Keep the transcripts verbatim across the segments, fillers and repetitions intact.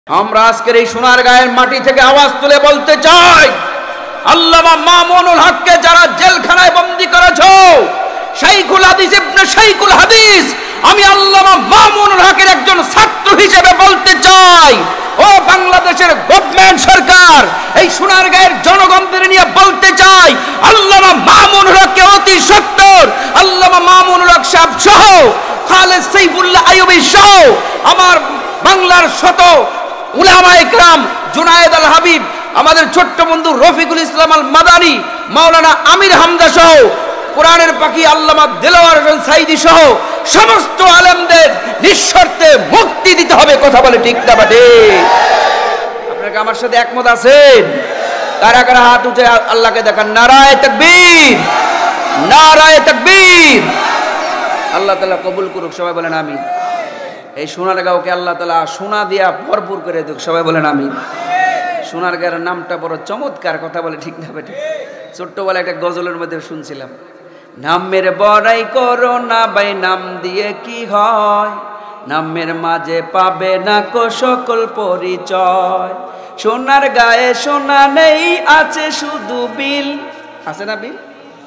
আমরা আজকের এই সোনারগাঁয়ের মাটি থেকে আওয়াজ তুলে বলতে চাই, আল্লামা মামুনুল হককে যারা জেলখানায় বন্দী করেছো, শাইখুল হাদিস ইবনে শাইখুল হাদিস, আমি আল্লামা মামুনুল হকের একজন ছাত্র হিসেবে বলতে চাই, ও বাংলাদেশের গভর্নমেন্ট সরকার, এই সোনারগাঁয়ের জনগণদের নিয়ে বলতে চাই, আল্লামা মামুনুল হককে অতি সত্বর আল্লামা মামুনুল হক সাহেব সহ খালেদ সাইফুল্লাহ আইয়ুবী সহ আমার বাংলার শত উলামা ইকরাম, জুনায়েদ আল হাবিব, আমাদের ছোট্ট বন্ধু রফিকুল ইসলাম আল মাদানী, মাওলানা আমির হামজা সহ কোরআনের পাখি আল্লামা দেলোয়ার হোসেন সাইদি সহ সমস্ত আলেমদের নিঃশর্তে মুক্তি দিতে হবে। কথা বলে ঠিক না বাটে? আপনারা আমার সাথে একমত আছেন? কারা কারা হাত উঠে আল্লাহকে দেখান? নারায়ে তাকবীর, নারায়ে তাকবীর। আল্লাহ তাআলা কবুল করুক, সবাই বলেন আমিন। এই সোনারগাঁওকে আল্লাহ তাআলা সোনা দিয়া ভরপুর করে দিক, সবাই বলেন আমিন। সোনারগাঁয়ের নামটা বড় চমৎকার, কথা বলে ঠিক না বেটে? ছোট্টবেলা একটা গজলের মধ্যে শুনছিলাম, নামের বড়াই করো না ভাই, নাম দিয়ে কি হয়, নামের মাঝে পাবে না কো সকল পরিচয়, সোনার গায়ে সোনা নেই, আছে শুধু বিল, আছে না বিল,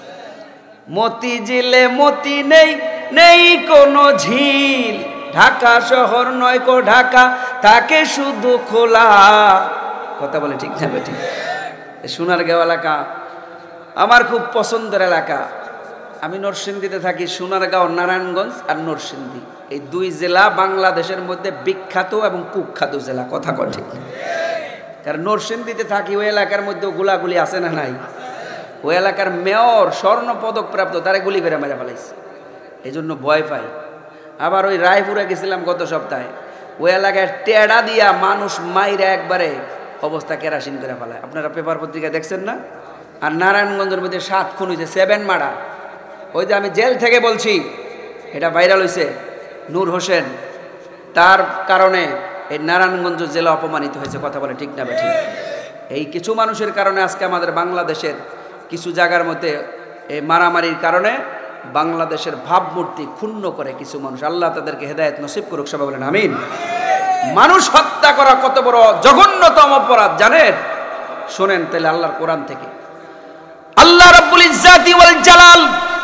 মতি ঝিলে মতি নেই, নেই কোনো ঝিল, ঢাকা শহর নয় কো ঢাকা, থাকে শুধু খোলা। কথা বলে ঠিক না বেটি? সোনারগাঁও এলাকা আমার খুব পছন্দের এলাকা। আমি নরসিংদীতে থাকি। সোনারগাঁও, নারায়ণগঞ্জ আর নরসিংদী এই দুই জেলা বাংলাদেশের মধ্যে বিখ্যাত এবং কুখ্যাত জেলা। কথা কয় ঠিক? কারণ নরসিংদীতে থাকি, ওই এলাকার মধ্যে গোলাগুলি আছে না নাই? ওই এলাকার মেয়র স্বর্ণ পদক প্রাপ্ত, তারা গুলি করে মেরে ফেলাইছে, এই জন্য ভয় পাই। আবার ওই রায়পুরে গেছিলাম গত সপ্তাহে, ওই এলাকায় টেড়া দিয়া মানুষ মাইরা একবারে অবস্থা কেরাসিন করে ফেলায়। আপনারা পেপার পত্রিকা দেখছেন না? আর নারায়ণগঞ্জের মধ্যে সাত খুন হয়েছে, সেভেন মার্ডার। ওই যে আমি জেল থেকে বলছি, এটা ভাইরাল হয়েছে, নূর হোসেন, তার কারণে এই নারায়ণগঞ্জ জেলা অপমানিত হয়েছে। কথা বলে ঠিক না বেঠিক? এই কিছু মানুষের কারণে আজকে আমাদের বাংলাদেশের কিছু জায়গার মধ্যে এই মারামারির কারণে বাংলাদেশের ভাবমূর্তি ক্ষুণ্ণ করে কিছু মানুষ। আল্লাহ তাদেরকে হেদায়েত নসিব করুক, সবাই বলেন আমিন। মানুষ হত্যা করা কত বড় জঘন্যতম অপরাধ জানেন? শোনেন তাহলে আল্লাহর কোরআন থেকে। আল্লাহ রাব্বুল ইজ্জাতি ওয়াল জালাল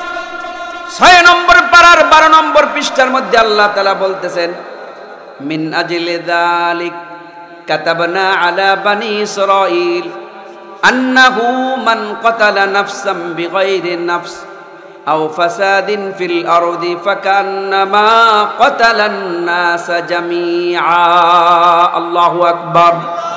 ছয় নম্বর পারার বারো নম্বর পৃষ্ঠার মধ্যে আল্লাহ তাআলা বলতেছেন, মিন আজলি যালিক কাতাবনা আলা বানি ইসরাঈল আন্নাহু মান কাতালা নাফসাম বিগাইরি নাফস আও ফাসাদিন ফিল আরদি ফাকান্নামা কাতালান নাস জামিআ। আল্লাহু আকবার।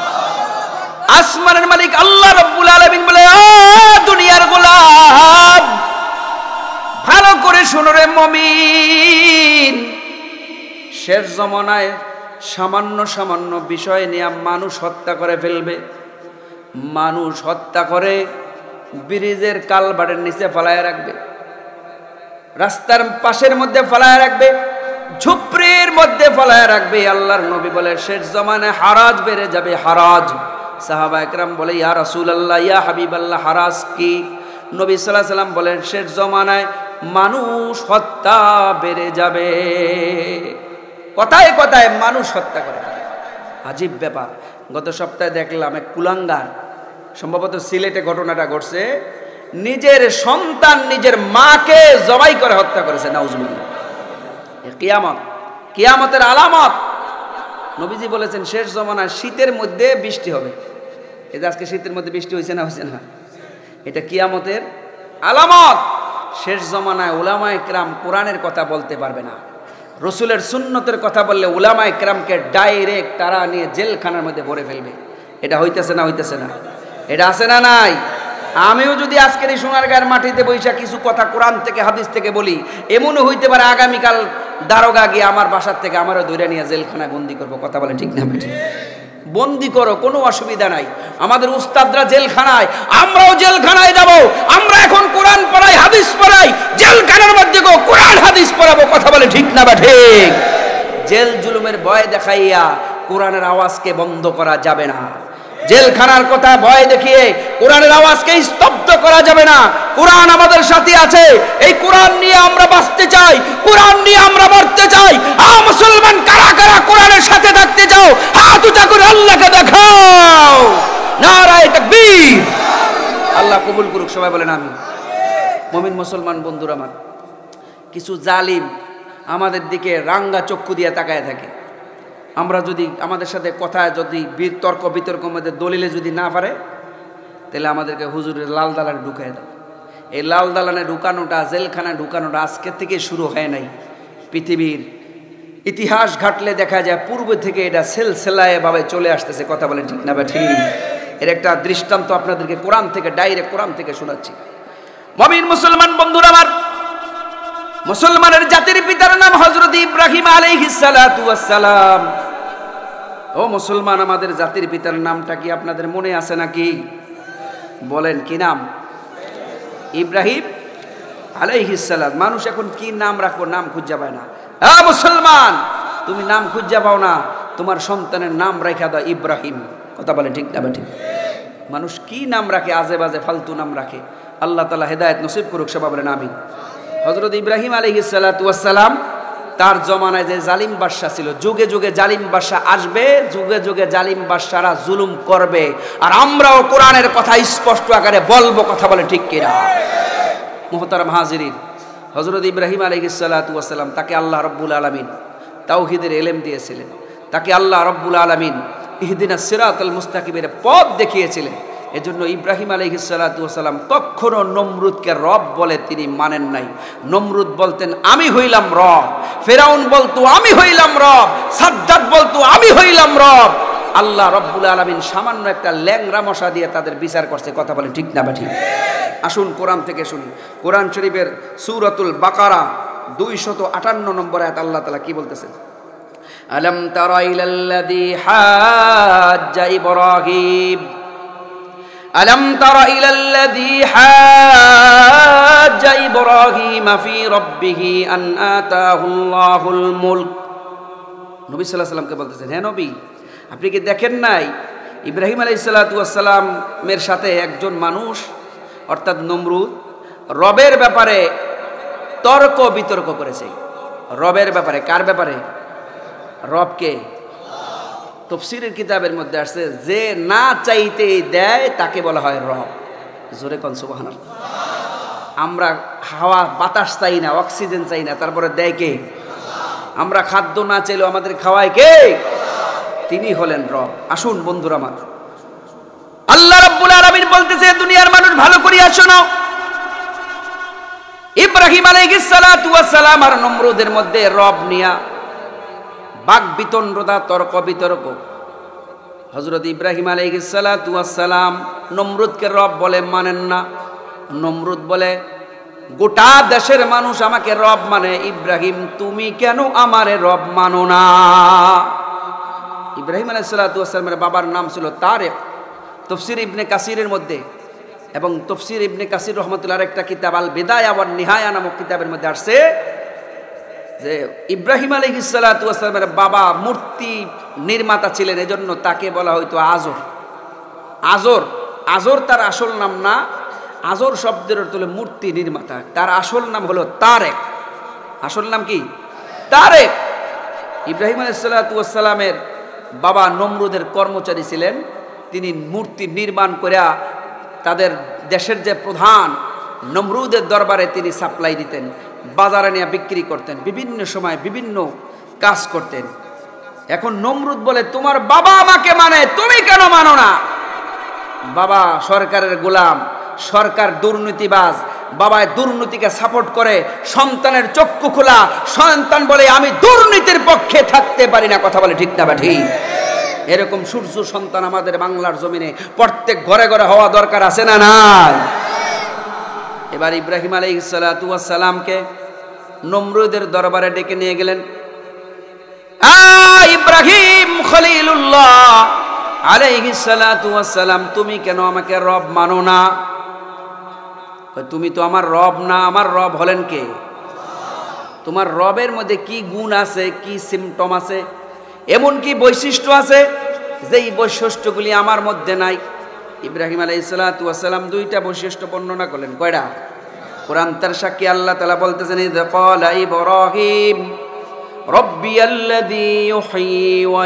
আসমানের মালিক আল্লাহ রাব্বুল আলামিন বলে, ও দুনিয়ার গোলাম, ভালো করে শোনো রে মুমিন, শেষ জমানায় সামান্য সামান্য বিষয় নিয়ে মানুষ হত্যা করে ফেলবে। মানুষ হত্যা করে ব্রিজের কালভার্টের নিচে ফেলায় রাখবে, রাস্তার পাশের মধ্যে ফেলায় রাখবে, ঝুপড়ির মধ্যে ফেলায় রাখবে। আল্লাহর নবী বলে শেষ জমানায় হারাজ বেড়ে যাবে, হারাজ। সাহাবা একরাম বলে, ইয়া রাসূলুল্লাহ, ইয়া হাবিবাল্লাহ, হারাজ কি? নবী সাল্লাল্লাহু আলাইহি ওয়াসাল্লাম বলেন, শেষ জমানায় মানুষ হত্যা বেড়ে যাবে। কথায় কথায় মানুষ হত্যা করে। আজীব ব্যাপার। গত সপ্তাহে দেখলাম এক কুলাঙ্গার, সম্ভবত সিলেটে ঘটনাটা ঘটছে, নিজের সন্তান নিজের মাকে জবাই করে হত্যা করেছে। নাউজুবিল্লাহ। কিয়ামত, কিয়ামতের আলামত। নবীজি বলেছেন শেষ জমানায় শীতের মধ্যে বৃষ্টি হবে। এই যে আজকে শীতের মধ্যে বৃষ্টি হয়েছে না হয়েছে না, এটা কিয়ামতের আলামত। শেষ জমানায় উলামায়ে কেরাম কোরআনের কথা বলতে পারবে না। রসুলের সুন্নতের কথা বললে উলামায়ে কেরামকে ডাইরেক্ট তারা নিয়ে জেলখানার মধ্যে ভরে ফেলবে। এটা হইতেছে না হইতেছে না? এটা আছে না নাই? আমিও যদি আজকের এই সোনারগাঁয়ের মাটিতে বৈশা কিছু কথা কোরআন থেকে হাদিস থেকে বলি, এমনও হইতে পারে আগামীকাল দারোগা গিয়ে আমার বাসার থেকে আমারও ধরে নিয়ে জেলখানায় বন্দি করবো। কথা বলেন ঠিক না বেঠিক? বন্দি করো, কোনো অসুবিধা নাই। আমাদের উস্তাদরা জেলখানায়, আমরাও জেলখানায় যাব। আমরা এখন কোরআন পড়াই, হাদিস পড়াই, জেলখানার মধ্যে গো কোরআন হাদিস পড়াবো। কথা বলে ঠিক না বেঠিক? জেল জুলুমের ভয় দেখাইয়া কোরআনের আওয়াজকে বন্ধ করা যাবে না। জেলখানার কথা ভয় দেখিয়ে কোরআনের আওয়াজকে স্তব্ধ করা যাবে না। কোরআন আমাদের সাথে আছে, এই কোরআন নিয়ে আমরা বাঁচতে চাই, কোরআন নিয়ে আমরা মরতে চাই। আ মুসলমান কারা কারা কোরআনের সাথে থাকতে চাও, হাত উঁচা করে আল্লাহকে দেখাও। নারায়ে তাকবীর। আল্লাহ কবুল করুক, সবাই বলেন আমিন। মুমিন মুসলমান বন্ধুরা আমার, কিছু জালিম আমাদের দিকে রাঙ্গা চক্ষু দিয়ে তাকায় থাকে। আমরা যদি আমাদের সাথে কথায় যদি বিতর্ক বিতর্ক মধ্যে দলিলে যদি না পারে, তাহলে আমাদেরকে হুজুরের লাল দালানে ঢুকাই দাও। এই লাল দালানে ঢুকানোটা, জেলখানায় ঢুকানোটা আজকে থেকে শুরু হয় নাই। পৃথিবীর ইতিহাস ঘাটলে দেখা যায় পূর্ব থেকে এটা সেলসেলায় ভাবে চলে আসতেছে। কথা বলেন ঠিক না বা ঠিক? এর একটা দৃষ্টান্ত আপনাদেরকে কোরআন থেকে, ডাইরেক্ট কোরআন থেকে শোনাচ্ছি। মুমিন মুসলমান বন্ধুরা আমার, মুসলমানের জাতির পিতার নাম হযরত ইব্রাহিম আলাইহিস সালাতু ওয়াস সালাম। ও মুসলমান, আমাদের জাতির পিতার নামটা কি আপনাদের মনে আছে নাকি? বলেন কি নাম? ইব্রাহিম আলাইহিস সালাম। মানুষ এখন কি নাম রাখবো, নাম খুঁজে পায় না। আ মুসলমান, তুমি নাম খুঁজে পাও না, তোমার সন্তানের নাম রাখা দাও ইব্রাহিম। কথা বলেন ঠিক না ঠিক? মানুষ কি নাম রাখে, আজে বাজে ফালতু নাম রাখে। আল্লাহ তাআলা হেদায়েত নসিব করুক, সবাই বলেন আমিন। হযরত ইব্রাহিম আলাইহিস সালাতু ওয়াস সালাম, তার জমানায় যে জালিম বাদশা ছিল, যুগে যুগে জালিম বাদশা আসবে, যুগে যুগে জালিম বাদশারা জুলুম করবে, আর আমরাও কোরআনের কথা স্পষ্ট আকারে বলবো। কথা বলে ঠিক কিনা? মুহতারাম হাজিরিন, হযরত ইব্রাহিম আলাইহিস সালাতু ওয়াস সালাম, তাকে আল্লাহ রাব্বুল আলামিন তাওহীদের ইলম দিয়েছিলেন। তাকে আল্লাহ রাব্বুল আলামিন ইহদিনাস সিরাতাল মুস্তাকিমের পথ দেখিয়েছিলেন। এজন্য ইব্রাহিম আলাইহিস সালাতু ওয়াস সালাম কখনো নমরুদকে রব বলে তিনি মানেন নাই। নমরুদ বলতেন আমি হইলাম রব, ফেরাউন বলতো আমি হইলাম রব, সাদ্দাত বলতো আমি হইলাম রব। আল্লাহ রাব্বুল আলামিন সামান্য একটা ল্যাংড়া মশা দিয়ে তাদের বিচার করছে। কথা বলেন ঠিক না বা ঠিক? আসুন কোরআন থেকে শুনি। কোরআন শরীফের সূরাতুল বাকারা দুইশত আটান্ন নম্বর আয়াত আল্লাহ তাআলা কি বলতেছেন? আলাম তারা ইলাল্লাযী হাজ্জা ইব্রাহিম ألم تر إلى الذي حاج إبراهيم في ربه أن آتاه الله الملك। নবী সাল্লাল্লাহু আলাইহি ওয়াসাল্লামকে বলতেছেন, হে নবী, আপনি কি দেখেন নাই ইব্রাহিম আলাইহিস সালাতু ওয়াস সালামের সাথে একজন মানুষ অর্থাৎ নমরুদ রবের ব্যাপারে তর্ক বিতর্ক করেছে। রবের ব্যাপারে। কার ব্যাপারে? রবকে। তাফসীরের কিতাবের মধ্যে আসছে, যে না চাইতে দেয় তাকে বলা হয় রব। জোরে কোন সুবহানাল্লাহ। আমরা হাওয়া বাতাস চাই না, অক্সিজেন চাই না, তারপরে দেয় কে? আমরা খাদ্য না চাইলেও আমাদের খাওয়ায় কে? তিনি হলেন রব। আসুন বন্ধুরা আমার, আল্লাহ রাব্বুল আলামিন বলতেছে, দুনিয়ার মানুষ ভালো করিয়া শোনো। ইব্রাহিম আলাইহিস সালাতু ওয়াস সালাম আর নমরুদের মধ্যে রব নিয়া বাক বিতণ্ডতা, তর্ক বিতর্ক। হযরত ইব্রাহিম আলাইহিস সালাতু ওয়াস সালাম নমরুদকে রব বলে মানেন না। নমরুদ বলে গোটা দেশের মানুষ আমাকে রব মানে, ইব্রাহিম তুমি কেন আমারে রব মানো না? ইব্রাহিম আলাইহিস সালাতু ওয়াস সালামের বাবার নাম ছিল তারেক। তাফসীর ইবনে কাসিরের মধ্যে এবং তাফসীর ইবনে কাসির রহমাতুল্লাহর একটা কিতাব আল বিদায়া ওয়ান নিহায়া নামক কিতাবের মধ্যে আসছে যে ইব্রাহিম আলাইহিস সালাতু ওয়াস সালামের বাবা মূর্তি নির্মাতা ছিলেন, এজন্য তাকে বলা হয়তো আজর। আজর আজর তার আসল নাম না। আজর শব্দের অর্থ হলো মূর্তি নির্মাতা। তার আসল নাম হলো তারেক। আসল নাম কি? তারেক। ইব্রাহিম আলাইহিস সালাতু ওয়াস সালামের বাবা নমরুদের কর্মচারী ছিলেন। তিনি মূর্তি নির্মাণ করিয়া তাদের দেশের যে প্রধান নমরুদের দরবারে তিনি সাপ্লাই দিতেন, বাজারে নিয়ে বিক্রি করতেন, বিভিন্ন সময় বিভিন্ন কাজ করতেন। এখন নমরুদ বলে তোমার বাবা আমাকে মানে, তুমি কেন মানো না? বাবা সরকারের গোলাম, সরকার দুর্নীতিবাজ, বাবায় দুর্নীতিকে সাপোর্ট করে, সন্তানের চক্ষু খোলা। সন্তান বলে আমি দুর্নীতির পক্ষে থাকতে পারি না। কথা বলে ঠিক না বা ঠিক? এরকম সূর্য সন্তান আমাদের বাংলার জমিনে প্রত্যেক ঘরে ঘরে হওয়া দরকার আছে না নাই? এবার ইব্রাহিম আলাইহিস সালাতু ওয়াস সালামকে নমরুদের দরবারে ডেকে নিয়ে গেলেন। আ ইব্রাহিম খলিলুল্লাহ আলাইহিস সালাতু ওয়াস সালাম, তুমি কেন আমাকে রব মানো না? তুমি তো আমার রব না, আমার রব হলেন কে? তোমার রবের মধ্যে কি গুণ আছে, কি সিমটম আছে, এমন কি বৈশিষ্ট্য আছে যেই বৈশিষ্ট্যগুলি আমার মধ্যে নাই। ইব্রাহিম আলাইহিস সালাতু ওয়াস সালাম দুইটা বৈশিষ্ট্য বর্ণনা করলেন। কয়টা? কোরআন তার সাক্ষী, আল্লাহ তাআলা বলতেছেন, ইয ক্বালা ইব্রাহিম রব্বিয়াল্লাযী ইউহয়ী ওয়া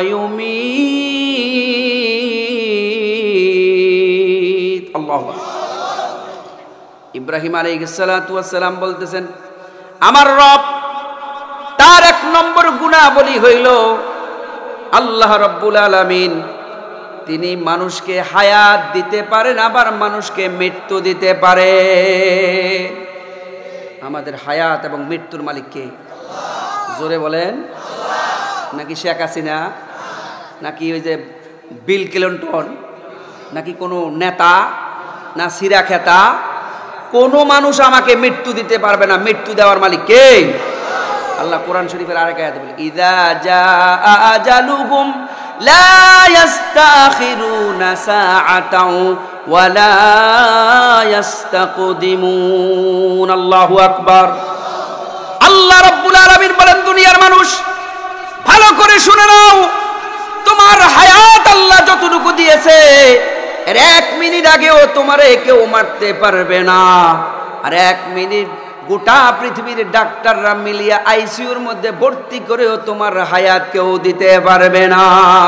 ইউমীত। আল্লাহু আকবার। ইব্রাহিম আলাইহিস সালাতু ওয়াস সালাম বলতেছেন, আমার রব, তার এক নম্বর গুণাবলী হইল আল্লাহ রাব্বুল আলামিন তিনি মানুষকে হায়াত দিতে পারেন, আবার মানুষকে মৃত্যু দিতে পারে। আমাদের হায়াত এবং মৃত্যুর মালিক কে? জোরে বলেন। নাকি শেখ হাসিনা, নাকি ওই যে বিল ক্লিনটন, নাকি কোনো নেতা, না সিরা খেতা? কোনো মানুষ আমাকে মৃত্যু দিতে পারবে না। মৃত্যু দেওয়ার মালিক কে? আল্লাহ কোরআন শরীফের আরেক আয়াতে বলে, ইযা জাআ আজালুহুম লা ইস্তাখিরুনা সাআতাও ওয়া লা ইস্তাকদিমুন। আল্লাহু আকবার। আল্লাহ রাব্বুল আলামিন বলেন, দুনিয়ার মানুষ ভালো করে শুনে নাও, তোমার হায়াত আল্লাহ যতটুকু দিয়েছে এর এক মিনিট আগেও তোমারে কেউ মারতে পারবে না। আর এক মিনিট গোটা পৃথিবীর ডাক্তাররা মিলিয়ে আইসিইউর মধ্যে ভর্তি করেও তোমার হায়াত কেউ দিতে পারবে না।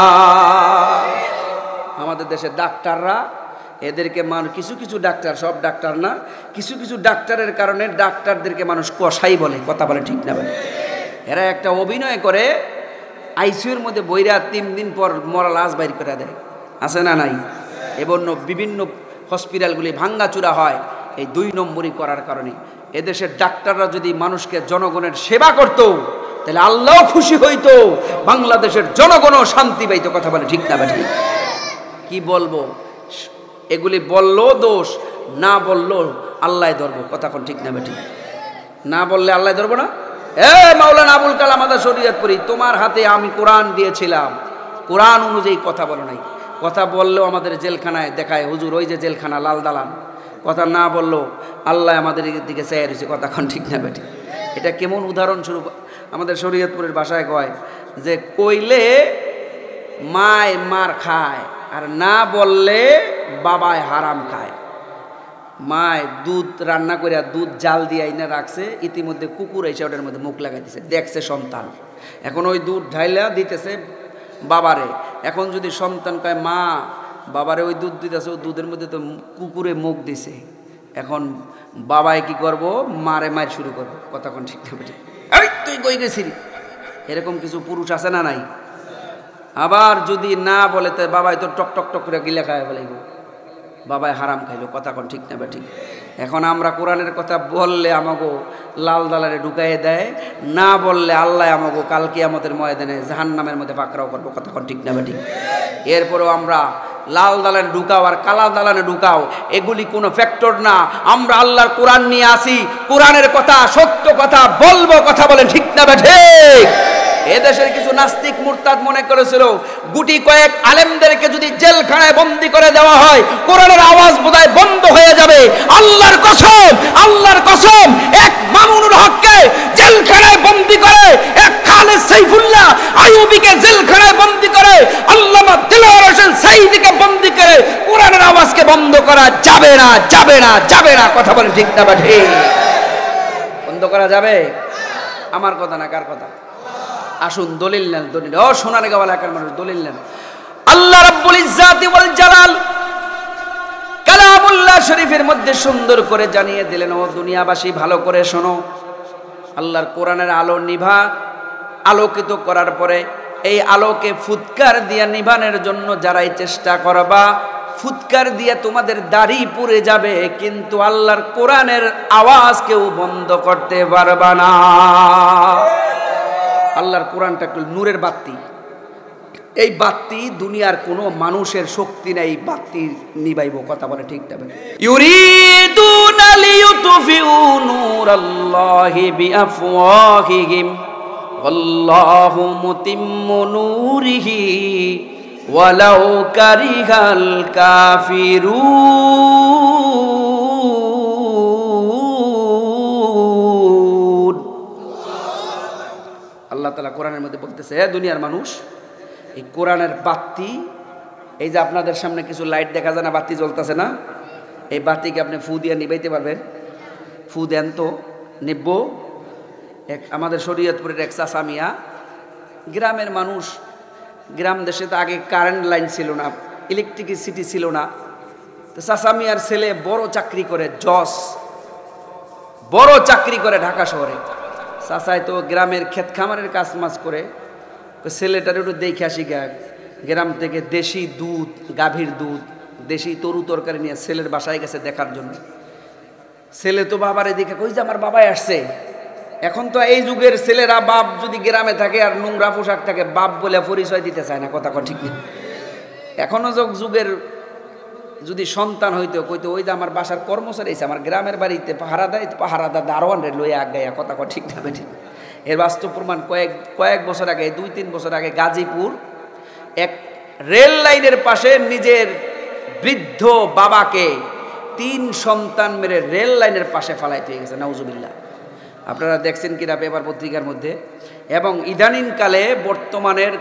আমাদের দেশের ডাক্তাররা, এদেরকে মানুষ, কিছু কিছু ডাক্তার, সব ডাক্তার না, কিছু কিছু ডাক্তারের কারণে ডাক্তারদেরকে মানুষ কসাই বলে। কথা বলে ঠিক না বলে? এরা একটা অভিনয় করে আইসিইউর মধ্যে বইরা তিন দিন পর মরা লাশ বাইর করে দেয়। আছে না নাই? এবং বিভিন্ন হসপিটালগুলি ভাঙ্গাচুরা হয় এই দুই নম্বরই করার কারণে। এদেশের ডাক্তাররা যদি মানুষকে, জনগণের সেবা করত, তাহলে আল্লাহ খুশি হইতো, বাংলাদেশের জনগণও শান্তি পাইত। কথা বলে ঠিক না ঠিক? কি বলবো, এগুলি বললো দোষ, না বললো আল্লাহ ধরবো। কথা কোন ঠিক না ঠিক? না বললে আল্লাহ ধরবো না? এ মাওলানা আবুল কালাম আজাদ শরীয়তপুরী, তোমার হাতে আমি কোরআন দিয়েছিলাম, কোরআন অনুযায়ী কথা বলো নাই। কথা বললেও আমাদের জেলখানায় দেখায়, হুজুর ওই যে জেলখানা লাল দালান। কথা না বললো আল্লাহ আমাদের দিকে চেয়ে রয়েছে। কথা কোন ঠিক না বেটি? এটা কেমন উদাহরণস্বরূপ আমাদের শরীয়তপুরের ভাষায় কয় যে, কইলে মায় মার খায়, আর না বললে বাবায় হারাম খায়। মায় দুধ রান্না করে দুধ জাল দিয়ে আইনা রাখছে, ইতিমধ্যে কুকুর এসে ওটার মধ্যে মুখ লাগাই দিছে, দেখছে সন্তান। এখন ওই দুধ ঢাইলা দিতেছে বাবারে। এখন যদি সন্তান কয় মা বাবারে ওই দুধ দিতেছে, ওই দুধের মধ্যে তো কুকুরে মুখ দিছে, এখন বাবায় কি করব? মারে মার শুরু করবো। কথা কোন ঠিক না বেটি? এই তুই কই গেছিলি? এরকম কিছু পুরুষ আছে না নাই? আবার যদি না বলে তো বাবাই তো টক টক টক করে গিলে খায় বলাইব, বাবাই হারাম খাইলো। কথা কোন ঠিক না বেটি? এখন আমরা কোরআনের কথা বললে আমাগো লাল দালারে ঢুকাইয়ে দেয়, না বললে আল্লাহ আমাগো কাল কিয়ামতের ময়দানে জাহান্নামের মধ্যে পাকড়াও করবো। কথা কোন ঠিক না বেটি? এরপরেও আমরা লাল দালানে ঢুকাও আর কালা দালানে ঢুকাও, এগুলি কোনো ফ্যাক্টর না। আমরা আল্লাহর কোরআন নিয়ে আসি, কোরআনের কথা, সত্য কথা বলবো। কথা বলেন ঠিক না বেঠে? এদেশের কিছু নাস্তিক মুরতাদ মনে করেছিল গুটি কয়েক আলেমদেরকে যদি জেলখানায় বন্দি করে দেওয়া হয়, কোরআনের আওয়াজ বোধহয় বন্ধ হয়ে যাবে। আল্লাহর কসম, আল্লাহর কসম, এক মামুনুল হককে জেলখানায় বন্দি করে, এক খালেদ সাইফুল্লাহ আইয়ুবীকে জেলখানায় বন্দি করে, আল্লামা দিলওয়ার হোসেন সাঈদীকে বন্দি করে কোরআনের আওয়াজকে বন্ধ করা যাবে না, যাবে না, যাবে না। কথা বলেন ঠিক না বাঠি? বন্ধ করা যাবে? আমার কথা না, কার কথা? আসুন দলিল নেন, দলিল। ও সোনার গাওয়া এলাকার মানুষ, দলিল নেন। আল্লাহ রাব্বুল ইজ্জাতি ওয়াল জালাল কালামুল্লাহ শরীফের মধ্যে সুন্দর করে জানিয়ে দিলেন, ও দুনিয়াবাসী ভালো করে শোনো, আল্লাহর কোরআনের আলো নিভা, আলোকিত করার পরে এই আলোকে ফুৎকার দিয়ে নিভানোর জন্য যারাই চেষ্টা করবা, ফুৎকার দিয়ে তোমাদের দাড়ি পুড়ে যাবে, কিন্তু আল্লাহর কোরআনের আওয়াজ কেউ বন্ধ করতে পারবা না। আল্লাহর কোরআনটা একটু নূরের বাতি, এই বাতি দুনিয়ার কোনো মানুষের শক্তি নেই বাতি নিবাইব। কথা বলে ঠিক না? ইউরিদুনা লিইউতফিউ নূরাল্লাহি বিআফওয়াহিহিম ওয়াল্লাহু মুতিম্মু নূরিহি ওয়ালাউ কারিহাল কাফিরুন। আল্লাহ তাআলা কোরআনের মধ্যে বলতেছে, হে দুনিয়ার মানুষ, এই কোরআনের বাতি এই যে আপনাদের সামনে কিছু লাইট দেখা যায় না, বাতি জ্বলতেছে না, এই বাতিকে আপনি ফু দিয়ে নিবাইতে পারবেন? ফু দেন তো, নিব্ব। এক আমাদের শরীয়তপুরের এক চাচা মিয়া, গ্রামের মানুষ, গ্রাম দেশে তো আগে কারেন্ট লাইন ছিল না, ইলেকট্রিসিটি ছিল না। তো চাচা মিয়ার ছেলে বড় চাকরি করে, জজ বড় চাকরি করে ঢাকা শহরে। চাচাই তো গ্রামের ক্ষেত খামারের কাজ মাছ করে, ছেলেটার একটু দেখে আসি গা, গ্রাম থেকে দেশি দুধ, গাভীর দুধ, দেশি তরু তরকারি নিয়ে ছেলের বাসায় গেছে দেখার জন্য। ছেলে তো বাবার এদিকে কই যে আমার বাবাই আসছে। এখন তো এই যুগের ছেলেরা বাপ যদি গ্রামে থাকে আর নোংরা পোশাক থাকে, বাপ বলে পরিচয় দিতে চায় না, কথা কথা ঠিক নেই। এখনো যোগ যুগের যদি সন্তান হইতো কইতো ওই যে আমার বাসার কর্মচারী এসে আমার গ্রামের বাড়িতে পাহারা দেয়, পাহারা দা দারোয়ান রে লইয়া আগাইয়া, কথা কথা ঠিক না ঠিক। এর বাস্তব প্রমাণ কয়েক কয়েক বছর আগে, দুই তিন বছর আগে গাজীপুর এক রেল লাইনের পাশে নিজের বৃদ্ধ বাবাকে তিন সন্তান মেরে রেল লাইনের পাশে ফালাইতে গেছে, নাউজুবিল্লাহ। আপনারা দেখছেন কিনা পেপার পত্রিকার মধ্যে। এবং ইদানিংকালে বর্তমানের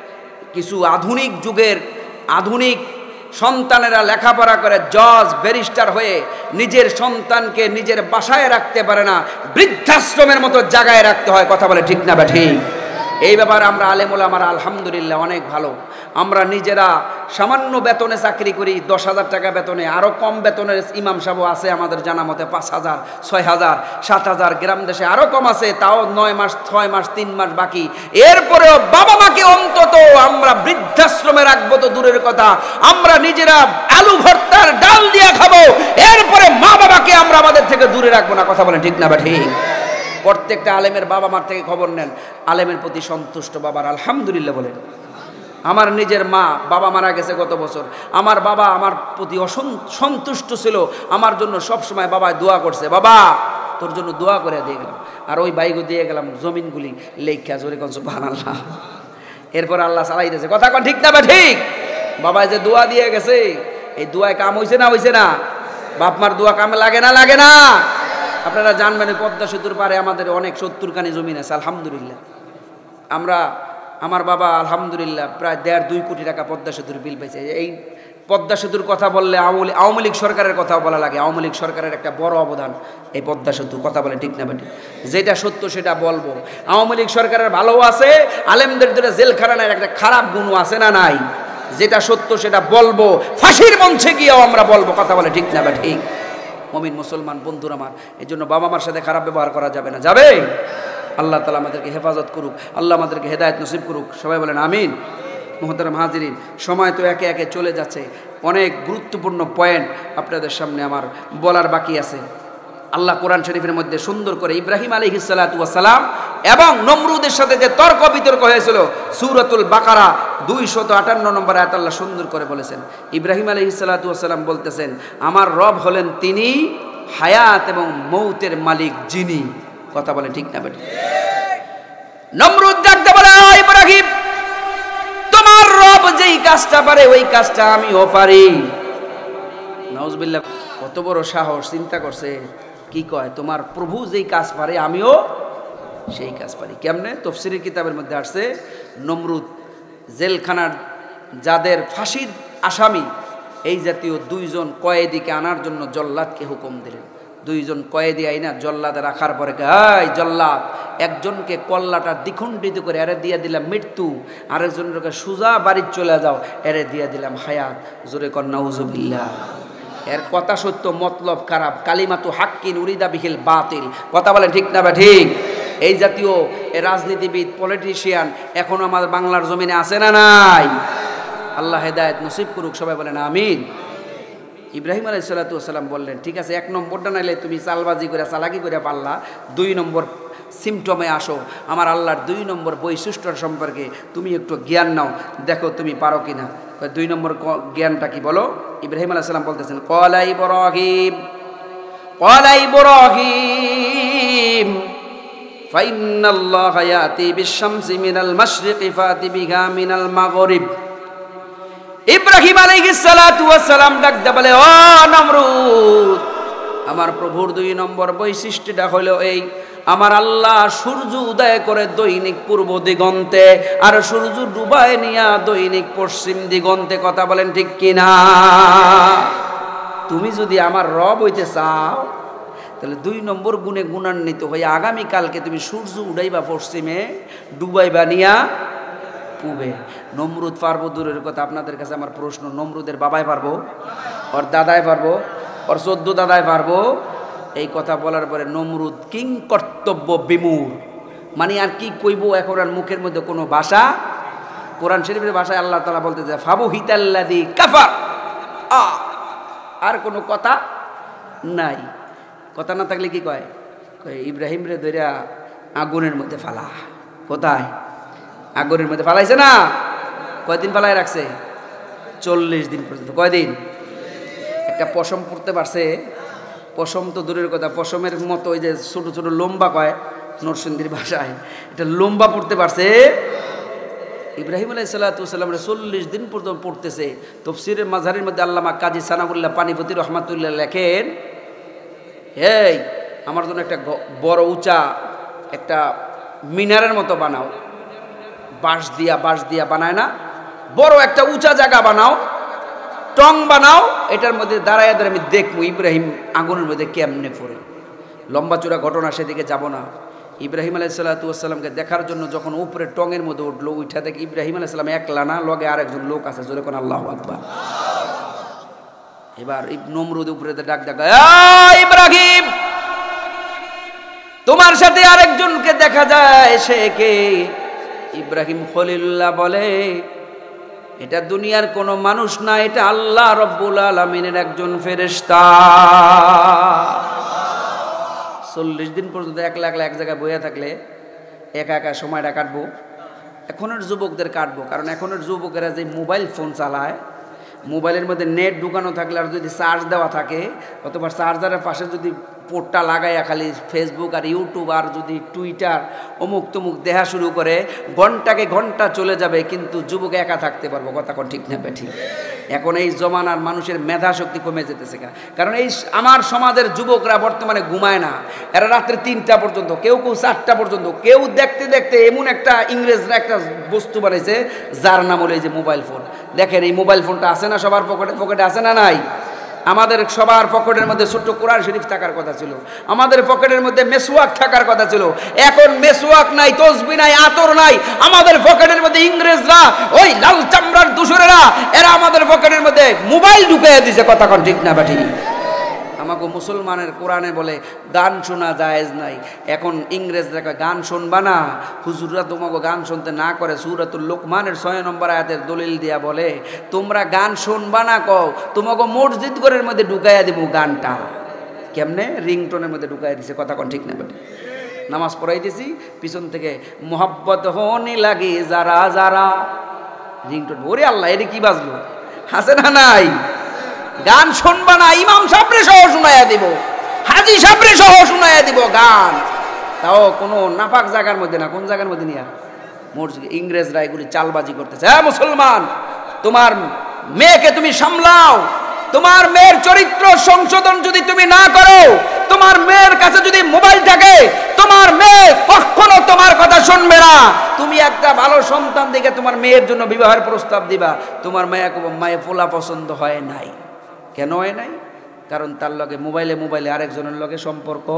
কিছু আধুনিক যুগের আধুনিক সন্তানেরা লেখাপড়া করে জজ ব্যারিস্টার হয়ে নিজের সন্তানকে নিজের বাসায় রাখতে পারে না, বৃদ্ধাশ্রমের মতো জায়গায় রাখতে হয়, কথা বলে ঠিক না বা ঠিক? এই ব্যাপারে আমরা আলেম ওলামারা আলহামদুলিল্লাহ অনেক ভালো। আমরা নিজেরা সামান্য বেতনে চাকরি করি, দশ হাজার টাকা বেতনে, আরও কম বেতনের ইমাম সাহেব আছে আমাদের জানা মতে, পাঁচ হাজার ছয় হাজার সাত হাজার গ্রাম দেশে আরও কম আছে, তাও নয় মাস ছয় মাস তিন মাস বাকি। এরপরেও বাবা মাকে অন্তত আমরা বৃদ্ধাশ্রমে রাখবো তো দূরের কথা, আমরা নিজেরা আলু ভর্তার ডাল দিয়ে খাবো, এরপরে মা বাবাকে আমরা আমাদের থেকে দূরে রাখবো না, কথা বলেন ঠিক না বা ঠিক? প্রত্যেকটা আলেমের বাবা মার থেকে খবর নেন, আলেমের প্রতি সন্তুষ্ট বাবার আলহামদুলিল্লাহ বলেন। আমার নিজের মা, বাবা মারা গেছে গত বছর, আমার বাবা আমার প্রতি অসন্তুষ্ট ছিল, আমার জন্য সব সময় বাবা দোয়া করছে, বাবা তোর জন্য দোয়া করে দিয়ে গেলাম। আর ওই বাইগো দিয়ে গেলাম জমিনগুলি লেখা, জোরে কোন সুবহানাল্লাহ। এরপর আল্লাহ চালাই দিয়েছে, কথা কোন ঠিক না বা ঠিক? বাবা যে দোয়া দিয়ে গেছে, এই দোয়ায় কাম হয়েছে না হয়েছে না? বাপ মার দোয়া কামে লাগে না লাগে না? আপনারা জানবেন পদ্মা সেতুর পারে আমাদের অনেক সত্তরখানি জমিন আছে আলহামদুলিল্লাহ। আমরা আমার বাবা আলহামদুলিল্লাহ প্রায় দেড় দুই কোটি টাকা পদ্মা সেতুর বিল পেয়েছে। এই পদ্মা সেতুর কথা বললে আওয়ামী আওয়ামী লীগ সরকারের কথাও বলা লাগে, আওয়ামী লীগ সরকারের একটা বড় অবদান এই পদ্মা সেতু, কথা বলে ঠিক না বেটি? যেটা সত্য সেটা বলবো। আওয়ামী লীগ সরকারের ভালো আছে, আলেমদের ধরে জেলখানার একটা খারাপ গুণ আছে না নাই? যেটা সত্য সেটা বলবো, ফাঁসির মঞ্চে গিয়েও আমরা বলবো, কথা বলে ঠিক না বেটি? মুমিন মুসলমান বন্ধুরা আমার, এই জন্য বাবা মার সাথে খারাপ ব্যবহার করা যাবে না, যাবে? আল্লাহ তাআলা আমাদেরকে হেফাজত করুক, আল্লাহ আমাদেরকে হেদায়েত নসিব করুক, সবাই বলেন আমিন। মুহতারাম হাজিরিন, সময় তো একে একে চলে যাচ্ছে, অনেক গুরুত্বপূর্ণ পয়েন্ট আপনাদের সামনে আমার বলার বাকি আছে। আল্লাহ কোরআন শরীফের মধ্যে সুন্দর করে ইব্রাহিম আলাইহিস সালাতু ওয়াস সালাম এবং নমরুদের সাথে যে তর্ক বিতর্ক হয়েছিল, সূরাতুল বাকারা দুইশত আটান্ন নম্বর আয়াত আল্লাহ সুন্দর করে বলেছেন। ইব্রাহিম আলাইহিস সালাতু ওয়াস সালাম বলতেছেন, আমার রব হলেন তিনি হায়াত এবং মৌতের মালিক যিনি, কথা বলেন ঠিক না বেটি? নমরুদ ডাকতে বলে, ইব্রাহিম তোমার রব যেই কাজটা পারে ওই কাজটা আমিও পারি। নাউজুবিল্লাহ, কত বড় সাহস! চিন্তা করছে, কি কয়, তোমার প্রভু যেই কাজ পারে আমিও সেই কাজ পারি। কেমনে? তাফসীরের কিতাবের মধ্যে আসছে, নমরুদ জেলখানার যাদের ফাঁসির আসামি, এই জাতীয় দুইজন কয়েদিকে আনার জন্য জল্লাদকে হুকুম দিলেন। দুইজন কয়েদি আইনা জল্লাদে রাখার পরে, গাই জল্লাদ, একজনকে কল্লাটা দ্বিখণ্ডিত করে এরে দিয়ে দিলাম মৃত্যু, আরেকজনকে সুজা বাড়ি চলে যাও, এরে দিয়ে দিলাম হায়াত। জোরে কর নাউজুবিল্লাহ। এর কথা সত্য, মতলব খারাপ। কালিমাতু হাক্কিন উরিদা বিহিল বাতিল, কথা বলেন ঠিক না বা ঠিক? এই জাতীয় রাজনীতিবিদ, পলিটিশিয়ান এখনো আমাদের বাংলার জমিনে আছে না নাই? আল্লাহ হেদায়েত নসিব করুক, সবাই বলেন আমিন। ইব্রাহিম আলাইহিস সালাতু ওয়াস সালাম বললেন, ঠিক আছে, এক নম্বরটা নাইলে তুমি চালবাজি করে চালাকি করে পারলা, দুই নম্বর সিমটমে আসো, আমার আল্লাহর দুই নম্বর বৈশিষ্ট্য সম্পর্কে তুমি একটু জ্ঞান নাও, দেখো তুমি পারো কিনা। দুই নম্বর জ্ঞানটা কি বলো? ইব্রাহিম আলাইহিস সালাম বলতেছেন, ক্বালা ইব্রাহিম ক্বালা ইব্রাহিম ফাইন্নাল্লাহা ইয়াতি বিশ-শামসি মিনাল মাশরিকি ফাতি বিহা মিনাল মাগরিব। ইব্রাহিম আলাইহিস সালাতু ওয়াস সালাম ডাকতে বলে, ও নমরুদ, আমার প্রভুর দুই নম্বর বৈশিষ্ট্যটা হলো এই, আমার আল্লাহ সূর্য উদয় করে দৈনিক পূর্ব দিগন্তে, আর সূর্য ডুবায় নিয়া দৈনিক পশ্চিম দিগন্তে। কথা বলেন ঠিক কিনা? তুমি যদি আমার রব হইতে চাও, তাহলে দুই নম্বর গুণে গুণান্বিত হয়ে আগামীকালকে তুমি সূর্য উড়াইবা পশ্চিমে, ডুবাইবা নিয়া পূবে। নমরুদ পারবো দূরের কথা, আপনাদের কাছে আমার প্রশ্ন, নমরুদের বাবাই পারবো? ওর দাদাই পারবো? ওর চোদ্দ দাদাই পারবো? এই কথা বলার পরে নমরুদ কিং কর্তব্য বিমূঢ়, মানে আর কি কইব, এখন আর মুখের মধ্যে কোনো ভাষা। কোরআন শরীফের ভাষায় আল্লাহ তাআলা বলতে যায় ফাবু হিতাল্লাযী কাফার, আর কোনো কথা নাই। কথা না থাকলে কি কয়? কয় ইব্রাহিম রে ধইরা আগুনের মধ্যে ফালা। কোথায়? আগুনের মধ্যে ফালাইছে না? কয়দিন ফালাই রাখছে? চল্লিশ দিন পর্যন্ত। কয়দিন? একটা পশম পড়তে পারছে? পশম তো দূরের কথা, পশমের মতো ওই যে ছোট ছোট লম্বা কয় নরসিংদীর ভাষায়, এটা লম্বা পড়তে পারছে। ইব্রাহিম আলাইহিস সালাতু ওয়াস সালাম চল্লিশ দিন পর্যন্ত পড়তেছে। তাফসীরের মাঝহারের মধ্যে আল্লামা কাজী সানাউল্লাহ পানিপতি রহমাতুল্লাহ লেখেন, এই আমার জন্য একটা বড় উঁচা একটা মিনারের মতো বানাও, বাঁশ দিয়া বাঁশ দিয়া বানায় না, বড় একটা উঁচা জায়গা বানাও, টং বানাও, এটার মধ্যে দাঁড়ায় দাঁড়ায় আমি দেখবো ইব্রাহিম আগুনের মধ্যে কেমনে পড়ে। লম্বা চূড়া ঘটনা, সেদিকে যাব না। ইব্রাহিম আলাইহিস সালাতু ওয়াস সালামকে দেখার জন্য যখন উপরে টঙের মধ্যে উঠলো, উঠা দেখে ইব্রাহিম আলাইহিস সালাম একলা না, লগে আরেকজন লোক আছে, জোরে কোন আল্লাহু আকবার। এবার নমরুদ উপরে ডাক ডাক, ইব্রাহিম তোমার সাথে আরেকজনকে দেখা যায়, সে কে? ইব্রাহিম খলিলুল্লাহ বলে, এটা দুনিয়ার কোনো মানুষ না, এটা আল্লাহ রব্বুল আলামিনের একজন ফেরেশতা। চল্লিশ দিন পর্যন্ত একলা একলা এক জায়গায় বইয়া থাকলে একা একা সময়টা কাটবো। এখনের যুবকদের কাটবো, কারণ এখনের যুবকেরা যে মোবাইল ফোন চালায়, মোবাইলের মধ্যে নেট ঢুকানো থাকলে আর যদি চার্জ দেওয়া থাকে, অথবা চার্জারের পাশে যদি পোর্টটা লাগাইয়া খালি ফেসবুক আর ইউটিউব আর যদি টুইটার অমুক তমুক দেখা শুরু করে, ঘন্টাকে ঘন্টা চলে যাবে, কিন্তু যুবক একা থাকতে পারবো। কথা কোন ঠিক না ঠিক? এখন এই জমানার মানুষের মেধা শক্তি কমে যেতেছে, কারণ এই আমার সমাজের যুবকরা বর্তমানে ঘুমায় না, এরা রাত্রে তিনটা পর্যন্ত, কেউ কেউ চারটা পর্যন্ত, কেউ দেখতে দেখতে এমন একটা ইংরেজরা একটা বস্তু বানাইছে যার নাম হলো এই যে মোবাইল ফোন। দেখেন এই মোবাইল ফোনটা আছে না সবার পকেটে? পকেটে আছে না নাই? আমাদের সবার পকেটের মধ্যে ছোট্ট কোরআন শরীফ থাকার কথা ছিল, আমাদের পকেটের মধ্যে মেসওয়াক থাকার কথা ছিল। এখন মেসওয়াক নাই, তসবিহ নাই, আতর নাই, আমাদের পকেটের মধ্যে ইংরেজরা, ওই লাল চামড়ার দূষরেরা, এরা আমাদের পকেটের মধ্যে মোবাইল ঢুকিয়ে দিছে। কথা কোন ঠিক না ব্যাঠি? আমাকে মুসলমানের কোরআনে বলে গান শোনা জায়েজ নাই। এখন ইংরেজরা কয় গান শুনবা না, হুজুররা তোমাকে গান শুনতে না করে। সূরাতুল লোকমানের ছয় নম্বর আয়াতের দলিল দিয়া বলে তোমরা গান শুনবা না, কও তোমাকে মসজিদ ঘরের মধ্যে ঢুকাইয়া দিব গানটা। কেমনে? রিংটোনের মধ্যে ঢুকাইয়া দিছে। কথা কোন ঠিক না বেটা? নামাজ পড়াইতেছি, পিছন থেকে মোহাব্বত হনি লাগে যারা যারা, রিংটোন। ওরে আল্লাহ, এটা কি বাজলো? হাসে না নাই? গান শুনবা না, ইমাম সাহেবরে সহ শুনাইয়া দিব, হাজি সাহেবরে সহ শুনাইয়া দিব গান, তাও কোনো নাপাক জায়গার মধ্যে না। কোন জায়গার মধ্যে নিয়া? মসজিদ। ইংরেজরা এগুলি চালবাজি করতেছে। হ্যাঁ মুসলমান, তোমার মেয়েকে তুমি সামলাও, তোমার মেয়ের চরিত্র সংশোধন যদি তুমি না করো, তোমার মেয়ের কাছে যদি মোবাইল থাকে, তোমার মেয়ে কখনো তোমার কথা শুনবে না। তুমি একটা ভালো সন্তান দেখে তোমার মেয়ের জন্য বিবাহের প্রস্তাব দিবা, তোমার মেয়ে মায়ে ফোলা পছন্দ হয় নাই। কেন হয় নাই? কারণ তার লগে মোবাইলে মোবাইলে আরেকজনের লগে সম্পর্ক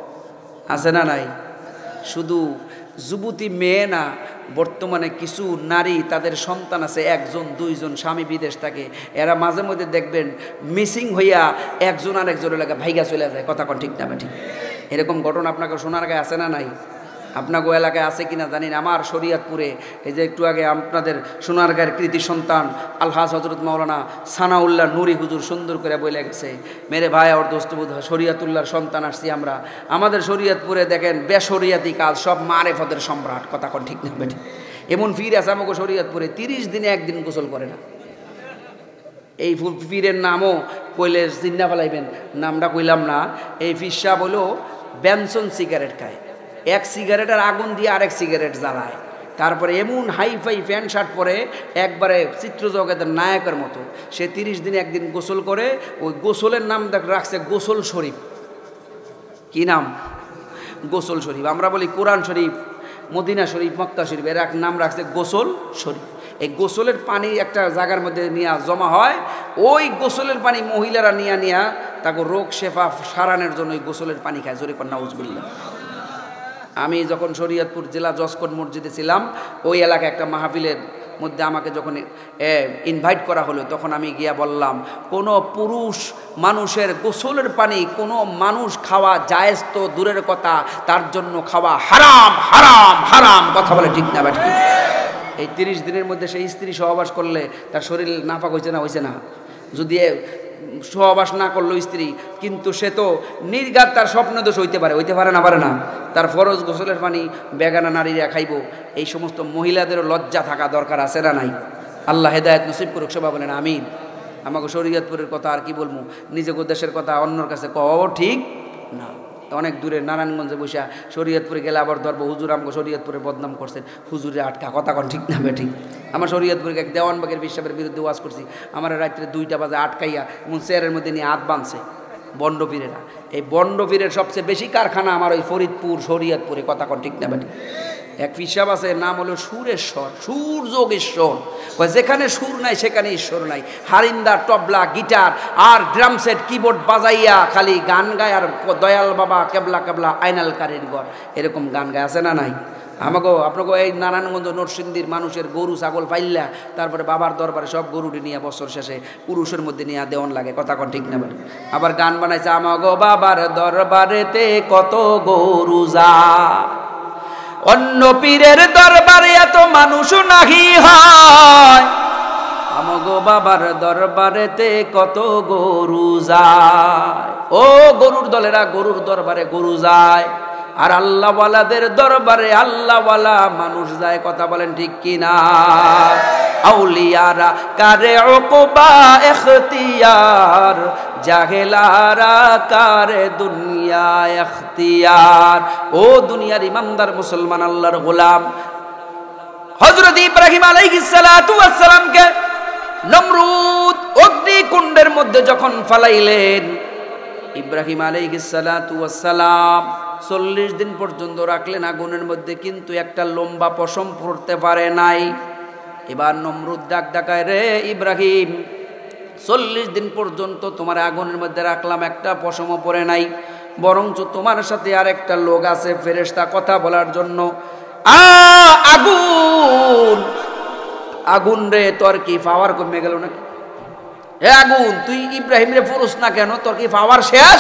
আছে না নাই? শুধু যুবতী মেয়ে না, বর্তমানে কিছু নারী তাদের সন্তান আছে একজন দুইজন, স্বামী বিদেশ থাকে, এরা মাঝে মধ্যে দেখবেন মিসিং হইয়া একজন আরেকজনের লাগে ভাইগা চলে যায়। কথা কোন ঠিক না ঠিক? এরকম ঘটনা আপনাকে সোনারগাঁয়ে আছে না নাই? আপনাকে এলাকায় আছে কিনা জানি না। আমার শরীয়তপুরে এই যে একটু আগে আপনাদের সোনারগাঁয়ের কৃতি সন্তান আলহাজ হজরত মাওলানা সানাউল্লাহ নুরি হুজুর সুন্দর করে বলে গেছে, মেরে ভাই আর দোস্তবুধ শরীয়তুল্লাহর সন্তান আসছি আমরা। আমাদের শরীয়তপুরে দেখেন বেশরিয়াতি কাজ সব মারেফতের সম্রাট। কথা কোন ঠিক না বেটি? এমন ফির আছে আমাকে শরীয়তপুরে তিরিশ দিনে একদিন গোসল করে না। এই পীরের নামও কইলে চিন্তা ফেলাইবেন, নামটা কইলাম না। এই ফির সাহেব হলো বেনসন সিগারেট খায়, এক সিগারেটের আগুন দিয়ে আরেক সিগারেট জ্বালায়, তারপরে এমন হাই ফাই প্যান্ট শার্ট পরে একবারে চিত্র জগতের নায়কের মতো। সে তিরিশ দিনে একদিন গোসল করে, ওই গোসলের নাম রাখছে গোসল শরীফ। কি নাম? গোসল শরীফ। আমরা বলি কোরআন শরীফ, মদিনা শরীফ, মক্কা শরীফ, এর এক নাম রাখছে গোসল শরীফ। এই গোসলের পানি একটা জায়গার মধ্যে নিয়ে জমা হয়, ওই গোসলের পানি মহিলারা নিয়ে নিয়ে তাকে রোগ শেফা সারানোর জন্য ওই গোসলের পানি খায়। জোরে কন্যা নাউজুবিল্লাহ। আমি যখন শরীয়তপুর জেলা জসকোট মসজিদে ছিলাম, ওই এলাকায় একটা মাহফিলের মধ্যে আমাকে যখন ইনভাইট করা হলো, তখন আমি গিয়া বললাম, কোনো পুরুষ মানুষের গোসলের পানি কোনো মানুষ খাওয়া জায়েজ তো দূরের কথা, তার জন্য খাওয়া হারাম হারাম হারাম। কথা বলে ঠিক না ব্যাটি? এই তিরিশ দিনের মধ্যে সেই স্ত্রী সহবাস করলে তার শরীর নাপাক হয়েছে না? হয়েছে না? যদি সহবাস না করলো স্ত্রী, কিন্তু সে তো নির্ঘাত তার স্বপ্ন দোষ হইতে পারে, হইতে পারে না? পারে না? তার ফরজ গোসলের পানি বেগানা নারীরা খাইব, এই সমস্ত মহিলাদেরও লজ্জা থাকা দরকার আছে না নাই? আল্লাহ হেদায়েত নসিব করুক, সবাই বলেন আমিন। আমাকে শরীয়তপুরের কথা আর কি বলবো, নিজেকে দেশের কথা অন্যর কাছে কও ঠিক না। অনেক দূরে নারায়ণগঞ্জে বসে শরীয়তপুরে গেলে আবার ধরবো, হুজুর আমাকে শরীয়তপুরে বদনাম করছেন, হুজুরে আটকা। কথা কন ঠিক না বেঠিক? আমার শরীয়তপুরে এক দেওয়ানবাগের বিশ্বাসের বিরুদ্ধে ওয়াজ করছি, আমার রাত্রে দুইটা বাজে আটকাইয়া এমন চেয়ারের মধ্যে নিয়ে হাত বাঁধছে বন্ডপীরেরা। এই বন্ডপীরের সবচেয়ে বেশি কারখানা আমার ওই ফরিদপুর শরীয়তপুরে। কথা কন ঠিক না বেঠিক? এক পিসাব আছে, নাম হলো সুরেশ্বর, সুর যোগেশ্বর। যেখানে সুর নাই সেখানে ঈশ্বর নাই। হারিন্দা, তবলা, গিটার আর ড্রাম সেট, কিবোর্ড বাজাইয়া খালি গান গায়, আর দয়াল বাবা কেবলা কেবলা আইনাল কারির ঘর, এরকম গান গায় আছে না নাই? আমাকে আপনাকে এই নারায়ণগঞ্জ নরসিংদীর মানুষের গরু ছাগল পাইলা, তারপরে বাবার দরবারে সব গরুটি নিয়ে বছর শেষে পুরুষের মধ্যে নিয়ে দেওয়ান লাগে। কথা কন ঠিক না বলে? আবার গান বানাইছে, আমাগো বাবার দরবারেতে কত গরু যায়, অন্য পীরের দরবারে এত মানুষ নাহি হয়, আমগো বাবার দরবারেতে কত গরু যায়। ও গরুর দলেরা, গরুর দরবারে গরু যায়, আর আল্লাহওয়ালাদের দরবারে আল্লাহওয়ালা মানুষ যায়। কথা বলেন ঠিক কিনা? আউলিয়ারা কারে উকবা ইখতিয়ার, জাহেলারা কারে দুনিয়া ইখতিয়ার। ও দুনিয়ার ইমানদার মুসলমান আল্লাহর গোলাম, হযরত ইব্রাহিম আলাইহিস সালাতু ওয়াস সালামকে নমরুদ অগ্নিকুণ্ডের মধ্যে যখন ফালাইলেন, ইব্রাহিম আলাইহিস সালাতু ওয়াস সালাম চল্লিশ দিন পর্যন্ত রাখলেন আগুনের মধ্যে, কিন্তু একটা লম্বা পশম পড়তে পারে নাই। এবার নমরুদ ডাক ডাকায়, রে ইব্রাহিম, চল্লিশ দিন পর্যন্ত তোমার আগুনের মধ্যে রাখলাম, একটা পশমও পড়ে নাই, বরঞ্চ তোমার সাথে আর একটা লোক আছে ফেরেশতা কথা বলার জন্য। আ আগুন, আগুন রে, তোর কি পাওয়ার কমে গেল নাকি? হে আগুন, তুই ইব্রাহিম রে ফুরুস না কেন? তোর কি পাওয়ার শেষ?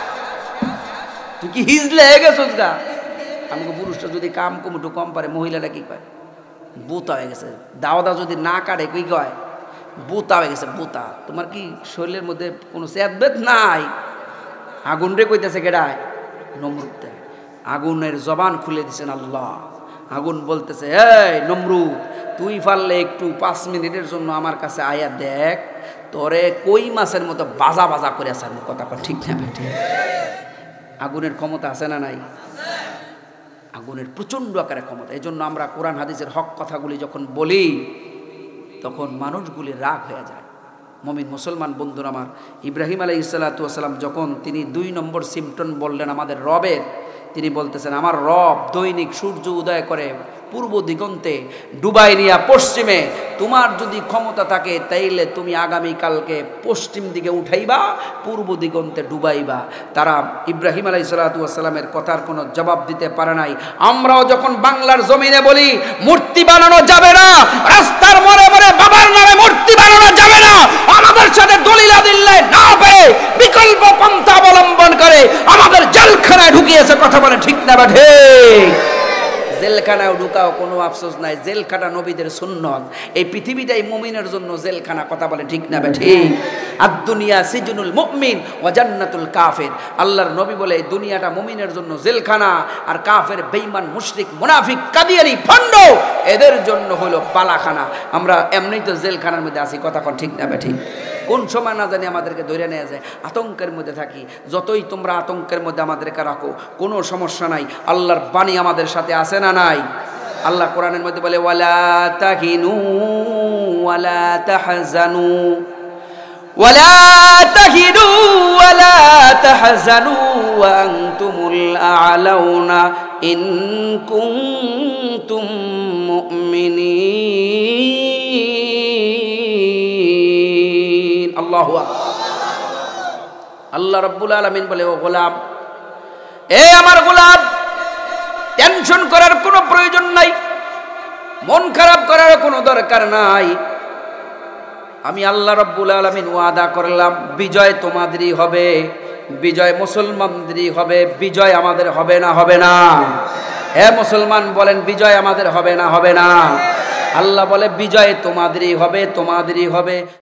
তুই কি হিজলে গেছিস গা? আমাকে পুরুষটা যদি কাম কমটু কম পারে, মহিলাটা কি কয়? বুতা হয়ে গেছে। দাওদা যদি না কাটে কি কয়? বুতা হয়ে গেছে, বুতা। তোমার কি শরীরের মধ্যে কোনো চেতবেদ নাই? আগুন রে কইতেছে কেডায়? নমরুদ। আগুনের জবান খুলে দিছেন আল্লাহ। আগুন বলতেছে, এই নমরুদ, তুই পারলে একটু পাঁচ মিনিটের জন্য আমার কাছে আয়া দেখ, তোরে কই মাছের মতো বাজা বাজা করে আসার কথা ঠিক না বেঠে? আগুনের ক্ষমতা আছে না নাই? আগুনের প্রচণ্ড আকারে ক্ষমতা। এই জন্য আমরা কোরআন হাদিসের হক কথাগুলি যখন বলি, তখন মানুষগুলি রাগ হয়ে যায়। মুমিন মুসলমান বন্ধুরা আমার, ইব্রাহিম আলাইহিস সালাতু ওয়াস সালাম যখন তিনি দুই নম্বর সিমটন বললেন আমাদের রবের, তিনি বলতেছেন, আমার রব দৈনিক সূর্য উদয় করে পূর্ব দিগন্তে, ডুবাই নিয়া পশ্চিমে। তোমার যদি ক্ষমতা থাকে তাইলে তুমি আগামীকালকে পশ্চিম দিকে উঠাইবা, পূর্ব দিগন্তে ডুবাইবা। তারা ইব্রাহিম আলাইহিস সালাতু ওয়াস সালামের কথার কোনো জবাব দিতে পারে নাই। আমরাও যখন বাংলার জমিনে বলি মূর্তি বানানো যাবে না, রাস্তার মোড়ে মোড়ে বাবার নামে মূর্তি বানানো যাবে না, আমাদের সাথে দলিল আদিল্লাহ না পেয়ে বিকল্প পন্থা অবলম্বন করে আমাদের জেলখানায় ঢুকিয়েছে। কথা বলে ঠিক না বা ঠিক? জেলখানায় ঢুকাও কোনো আফসোস নাই, জেলখানা নবীদের সুন্নত। এই পৃথিবীটাই মুমিনের জন্য জেলখানা। কথা বলে ঠিক না ঠিক? আর দুনিয়া সিজনুল মুমিন ওয়া জান্নাতুল কাফির। আল্লাহর নবী বলে এই দুনিয়াটা মুমিনের জন্য জেলখানা, আর কাফের বেঈমান মুশরিক মুনাফিক কাদিয়ানি ভণ্ড এদের জন্য হলো পালাখানা। আমরা এমনিই তো জেলখানার মধ্যে আছি। কথা কোন ঠিক না ঠিক? কোন সময় না জানি আমাদেরকে ধরে নিয়ে যায়, আতঙ্কের মধ্যে থাকি। যতই তোমরা আতঙ্কের মধ্যে আমাদেরকে রাখো, কোনো সমস্যা নাই, আল্লাহর বাণী আমাদের সাথে আছে না নাই? আল্লাহ কোরআনের মধ্যে বলে, ওয়ালা তাহিনু ওয়ালা তাহজানু ওয়ালা তাহিনু ওয়ালা তাহজানু ওয়া আনতুমুল আ'লাউনা ইন কুনতুম মুমিনিন। আল্লাহু আকবার। আল্লাহ রাব্বুল আলামিন বলে, ও গোলাম, এ আমার গোলাম, টেনশন করার কোনো প্রয়োজন নাই, মন খারাপ করার কোনো দরকার নাই। আমি আল্লাহ রাব্বুল আলামিন ওয়াদা করলাম বিজয় তোমাদেরই হবে, বিজয় মুসলমানদেরই হবে, বিজয় আমাদের হবে না হবে না? হে মুসলমান বলেন, বিজয় আমাদের হবে না হবে না? আল্লাহ বলে বিজয় তোমাদেরই হবে, তোমাদেরই হবে।